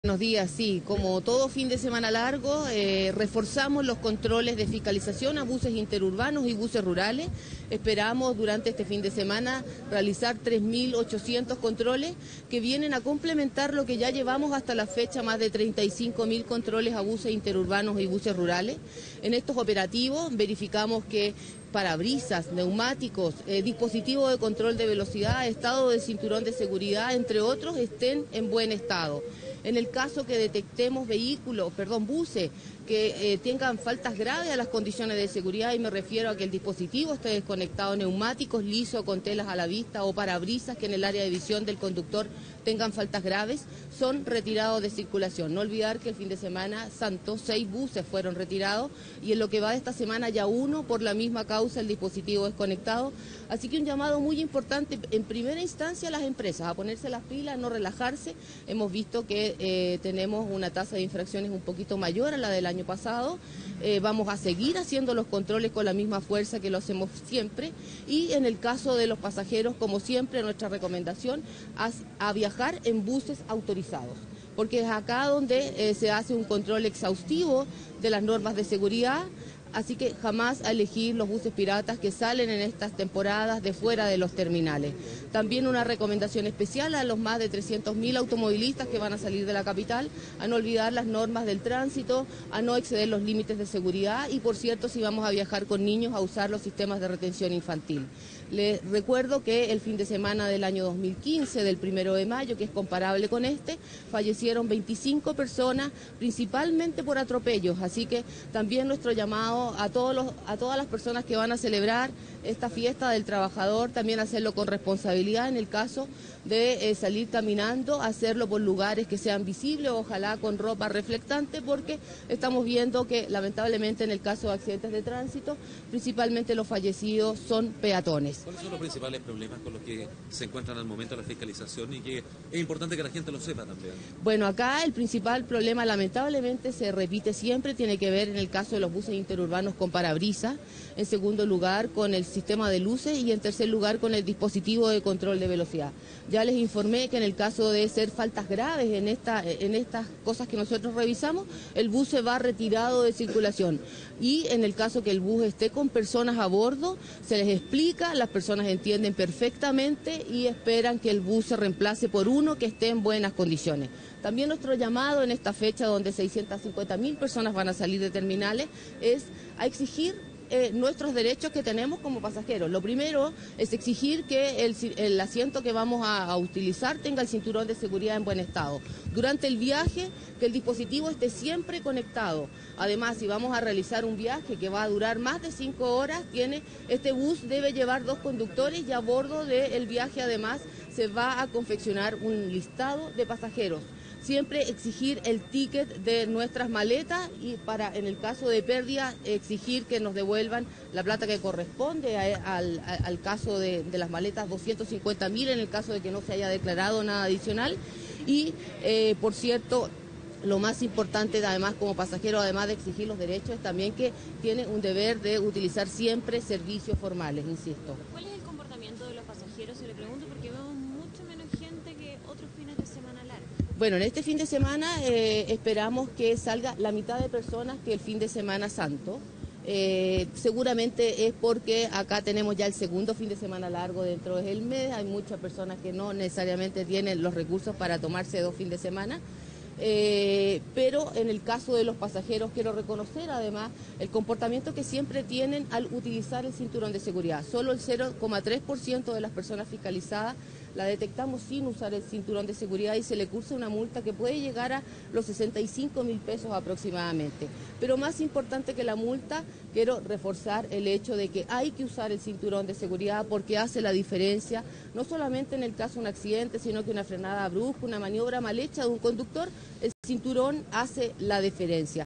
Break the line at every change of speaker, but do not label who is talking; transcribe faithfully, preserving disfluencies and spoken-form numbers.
Buenos días, sí, como todo fin de semana largo, eh, reforzamos los controles de fiscalización a buses interurbanos y buses rurales. Esperamos durante este fin de semana realizar tres mil ochocientos controles que vienen a complementar lo que ya llevamos hasta la fecha, más de treinta y cinco mil controles a buses interurbanos y buses rurales. En estos operativos verificamos que parabrisas, neumáticos, eh, dispositivos de control de velocidad, estado de cinturón de seguridad, entre otros, estén en buen estado. En el caso que detectemos vehículos, perdón, buses que eh, tengan faltas graves a las condiciones de seguridad, y me refiero a que el dispositivo esté desconectado, neumáticos lisos con telas a la vista o parabrisas que en el área de visión del conductor tengan faltas graves, son retirados de circulación. No olvidar que el fin de semana santo seis buses fueron retirados y en lo que va de esta semana ya uno por la misma causa, el dispositivo desconectado. Así que un llamado muy importante en primera instancia a las empresas a ponerse las pilas, a no relajarse. Hemos visto que eh, tenemos una tasa de infracciones un poquito mayor a la del año pasado. Eh, vamos a seguir haciendo los controles con la misma fuerza que lo hacemos siempre, y en el caso de los pasajeros, como siempre, nuestra recomendación es a viajar en buses autorizados, porque es acá donde eh, se hace un control exhaustivo de las normas de seguridad. Así que jamás a elegir los buses piratas que salen en estas temporadas de fuera de los terminales. También una recomendación especial a los más de trescientos mil automovilistas que van a salir de la capital, a no olvidar las normas del tránsito, a no exceder los límites de seguridad y, por cierto, si vamos a viajar con niños, a usar los sistemas de retención infantil. Les recuerdo que el fin de semana del año dos mil quince, del primero de mayo, que es comparable con este, fallecieron veinticinco personas, principalmente por atropellos. Así que también nuestro llamado a todos los, a todas las personas que van a celebrar esta fiesta del trabajador, también hacerlo con responsabilidad en el caso de eh, salir caminando, hacerlo por lugares que sean visibles, ojalá con ropa reflectante, porque estamos viendo que lamentablemente en el caso de accidentes de tránsito, principalmente los fallecidos son peatones.
¿Cuáles son los principales problemas con los que se encuentran al momento de la fiscalización y que es importante que la gente lo sepa también?
Bueno, acá el principal problema lamentablemente se repite siempre, tiene que ver en el caso de los buses interurbanos con parabrisas, en segundo lugar con el sistema de luces y en tercer lugar con el dispositivo de control de velocidad. Ya les informé que en el caso de ser faltas graves en, esta, en estas cosas que nosotros revisamos, el bus se va retirado de circulación, y en el caso que el bus esté con personas a bordo, se les explica, las personas entienden perfectamente y esperan que el bus se reemplace por uno que esté en buenas condiciones. También nuestro llamado en esta fecha, donde seiscientas cincuenta mil personas van a salir de terminales, es a exigir Eh, nuestros derechos que tenemos como pasajeros. Lo primero es exigir que el, el asiento que vamos a, a utilizar tenga el cinturón de seguridad en buen estado. Durante el viaje, que el dispositivo esté siempre conectado. Además, si vamos a realizar un viaje que va a durar más de cinco horas, tiene, este bus debe llevar dos conductores, y a bordo del viaje además se va a confeccionar un listado de pasajeros. Siempre exigir el ticket de nuestras maletas, y para, en el caso de pérdida, exigir que nos devuelvan la plata que corresponde a, al, al caso de, de las maletas, doscientos cincuenta mil en el caso de que no se haya declarado nada adicional. Y, eh, por cierto, lo más importante, además, como pasajero, además de exigir los derechos, es también que tiene un deber de utilizar siempre servicios formales, insisto.
¿Cuál es el comportamiento de los pasajeros? Se le pregunto porque vemos mucho menos gente que otros fines de semana largos.
Bueno, en este fin de semana eh, esperamos que salga la mitad de personas que el fin de semana santo. Eh, seguramente es porque acá tenemos ya el segundo fin de semana largo dentro del mes. Hay muchas personas que no necesariamente tienen los recursos para tomarse dos fines de semana. Eh, pero en el caso de los pasajeros quiero reconocer además el comportamiento que siempre tienen al utilizar el cinturón de seguridad. Solo el cero coma tres por ciento de las personas fiscalizadas la detectamos sin usar el cinturón de seguridad, y se le cursa una multa que puede llegar a los sesenta y cinco mil pesos aproximadamente. Pero más importante que la multa, quiero reforzar el hecho de que hay que usar el cinturón de seguridad, porque hace la diferencia, no solamente en el caso de un accidente, sino que una frenada brusca, una maniobra mal hecha de un conductor, el cinturón hace la diferencia.